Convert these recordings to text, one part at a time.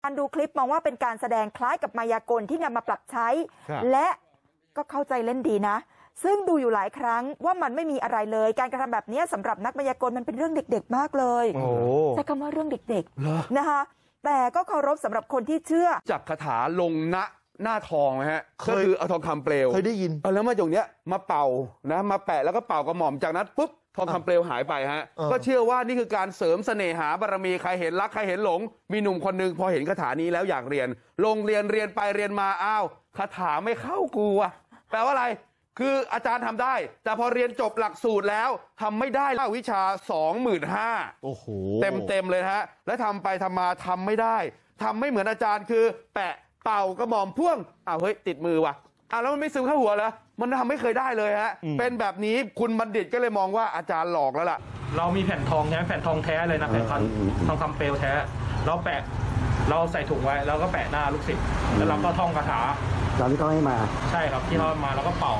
การดูคลิปมองว่าเป็นการแสดงคล้ายกับมายากลที่นำมาปรับใช้และก็เข้าใจเล่นดีนะซึ่งดูอยู่หลายครั้งว่ามันไม่มีอะไรเลยการกระทำแบบนี้สำหรับนักมายากลมันเป็นเรื่องเด็กๆมากเลยใช้คำว่าเรื่องเด็กๆนะคะแต่ก็เคารพสำหรับคนที่เชื่อจับคาถาลงหน้าทองนะฮะก็คือเอาทองคำเปลวเคยได้ยินแล้วมาตรงเนี้ยมาเป่านะมาแปะแล้วก็เป่ากระหม่อมจากนั้นปุ๊บทองคำเปลวหายไปฮะก็เชื่อว่านี่คือการเสริมเสน่หาบารมีใครเห็นรักใครเห็นหลงมีหนุ่มคนนึงพอเห็นคาถานี้แล้วอยากเรียนลงเรียนไปเรียนมาอ้าวคาถาไม่เข้ากูอะแปลว่าอะไรคืออาจารย์ทำได้แต่พอเรียนจบหลักสูตรแล้วทำไม่ได้วิชา 25,000 โอ้โหเต็มเลยฮะแล้วทำไปทำมาทำไม่ได้ทำไม่เหมือนอาจารย์คือแปะเป่ากระหม่อมพ่วงเฮ้ยติดมือว่ะแล้วมันไม่ซึมเข้าหัวเหรอมันทำไม่เคยได้เลยฮะเป็นแบบนี้คุณบัณฑิตก็เลยมองว่าอาจารย์หลอกแล้วล่ะเรามีแผ่นทองใช่ไหมแผ่นทองแท้เลยนะแผ่นทองคำเปลวแท้เราแปะเราใส่ถุงไว้แล้วก็แปะหน้าลูกศิษย์แล้วเราก็ท่องคาถาตอนที่เขาให้มาใช่ครับที่เขามาแล้วก็เป่า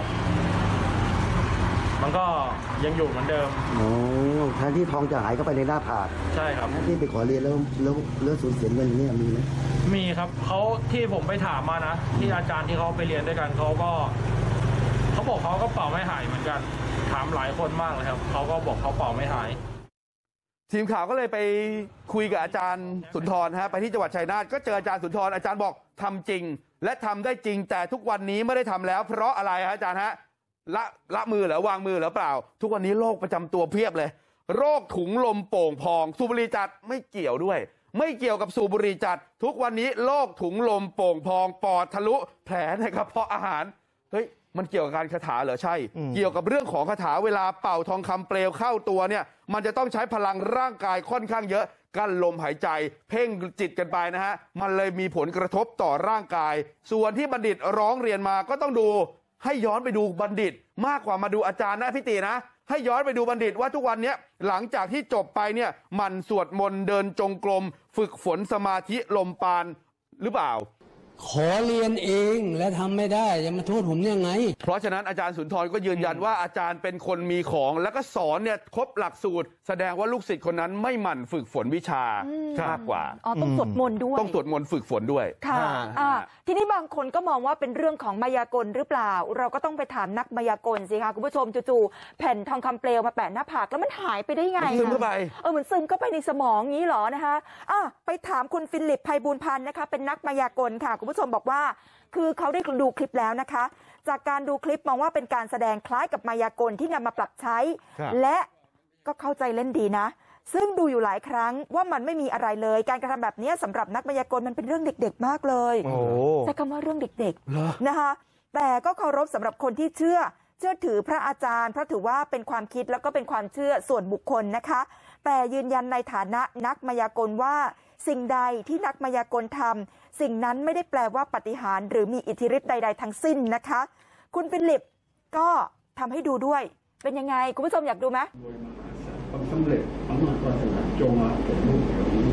มันก็ยังอยู่เหมือนเดิมแทนที่ทองจะหายเข้าไปในหน้าผากใช่ครับที่ไปขอเรียนแล้วสูญเสียเงินนี่มีไหมมีครับเขาที่ผมไปถามมานะที่อาจารย์ที่เขาไปเรียนด้วยกันเขาบอกเขาก็เป่าไม่หายเหมือนกันถามหลายคนมากเลยครับเขาก็บอกเขาเป่าไม่หายทีมข่าวก็เลยไปคุยกับอาจารย์สุนทรไปที่จังหวัดชัยนาทก็เจออาจารย์สุนทรอาจารย์บอกทำจริงและทำได้จริงแต่ทุกวันนี้ไม่ได้ทำแล้วเพราะอะไรฮะอาจารย์ฮะละมือหรือวางมือหรือเปล่าทุกวันนี้โรคประจำตัวเพียบเลยโรคถุงลมโป่งพองสูบบุหรี่จัดไม่เกี่ยวด้วยไม่เกี่ยวกับสูบบุหรี่จัดทุกวันนี้โรคถุงลมโป่งพองปอดทะลุแผลในกระเพาะอาหารเฮ้ยมันเกี่ยวกับการคาถาเหรอใช่เกี่ยวกับเรื่องของคาถาเวลาเป่าทองคำเปลวเข้าตัวเนี่ยมันจะต้องใช้พลังร่างกายค่อนข้างเยอะกั้นลมหายใจเพ่งจิตกันไปนะฮะมันเลยมีผลกระทบต่อร่างกายส่วนที่บัณฑิตร้องเรียนมาก็ต้องดูให้ย้อนไปดูบัณฑิตมากกว่ามาดูอาจารย์นะพี่ตีนะให้ย้อนไปดูบัณฑิตว่าทุกวันนี้หลังจากที่จบไปเนี่ยมันสวดมนต์เดินจงกรมฝึกฝนสมาธิลมปานหรือเปล่าขอเรียนเองและทำไม่ได้จะมาโทษผมยังไงเพราะฉะนั้นอาจารย์สุนทรก็ยืนยันว่าอาจารย์เป็นคนมีของแล้วก็สอนเนี่ยครบหลักสูตรแสดงว่าลูกศิษย์คนนั้นไม่หมั่นฝึกฝนวิชามากกว่าต้องสวดมนต์ด้วยต้องสวดมนต์ฝึกฝนด้วยค่ะทีนี้บางคนก็มองว่าเป็นเรื่องของมายากลหรือเปล่าเราก็ต้องไปถามนักมายากลสิคะคุณผู้ชมจู่ๆแผ่นทองคำเปลวมาแปะหน้าผากแล้วมันหายไปได้ไงซึมเข้าไปเหมือนซึมเข้าไปในสมองงี้เหรอนะคะไปถามคุณฟิลิปไพบูลย์พันธ์นะคะเป็นนักมายากลค่ะคุณผู้ชมบอกว่าคือเขาได้ดูคลิปแล้วนะคะจากการดูคลิปมองว่าเป็นการแสดงคล้ายกับมายากลที่นำมาปรับใช้และก็เข้าใจเล่นดีนะซึ่งดูอยู่หลายครั้งว่ามันไม่มีอะไรเลยการกระทำแบบนี้สำหรับนักมายากลมันเป็นเรื่องเด็กๆมากเลยใช้คำว่าเรื่องเด็กๆนะคะแต่ก็เคารพสำหรับคนที่เชื่อถือพระอาจารย์เพราะถือว่าเป็นความคิดแล้วก็เป็นความเชื่อส่วนบุคคลนะคะแต่ยืนยันในฐานะนักมายากลว่าสิ่งใดที่นักมายากลทำสิ่งนั้นไม่ได้แปลว่าปาฏิหาริย์หรือมีอิทธิฤทธิ์ใดๆทั้งสิ้นนะคะคุณฟิลิปก็ทำให้ดูด้วยเป็นยังไงคุณผู้ชมอยากดูไหมความสำเร็จอำนาจวาสนาจงมาเป็นรูปแบบนี้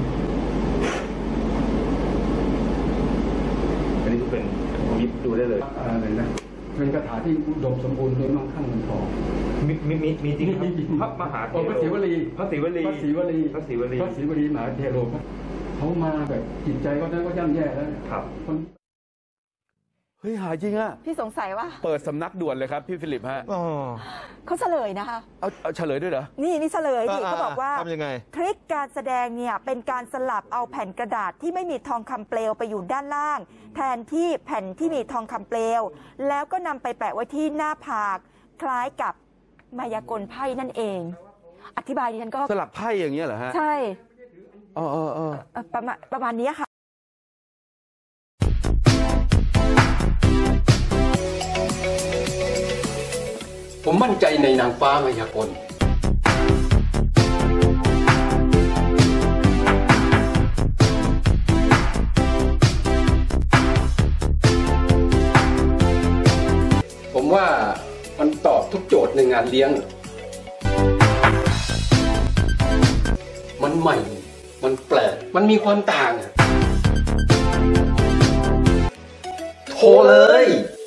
อันนี้เป็นมิตรดูได้เลยอะไรนะเป็นคาถาที่อุดมสมบูรณ์โดยมั่งคั่งเงินทองมีจริงพระมหาเทโรพระศิวลีพระศิวลีมหาเทโรเขามาแบบจิตใจก็นั้นก็ย่ำแย่แล้วครับเฮ้ยหายจริงอะพี่สงสัยว่าเปิดสำนักด่วนเลยครับพี่ฟิลิปฮะเขาเฉลยนะคะเอาเฉลยด้วยเหรอนี่เฉลยที่เขาบอกว่าทำยังไงทริคการแสดงเนี่ยเป็นการสลับเอาแผ่นกระดาษที่ไม่มีทองคำเปลวไปอยู่ด้านล่างแทนที่แผ่นที่มีทองคำเปลวแล้วก็นำไปแปะไว้ที่หน้าผากคล้ายกับมายากลไพ่นั่นเองอธิบายดิฉันก็สลับไพ่อย่างเงี้ยเหรอฮะใช่ประมาณนี้ค่ะผมมั่นใจในนางฟ้ามายากลผมว่ามันตอบทุกโจทย์ในงานเลี้ยงมันใหม่มันแปลกมันมีความต่างโทรเลย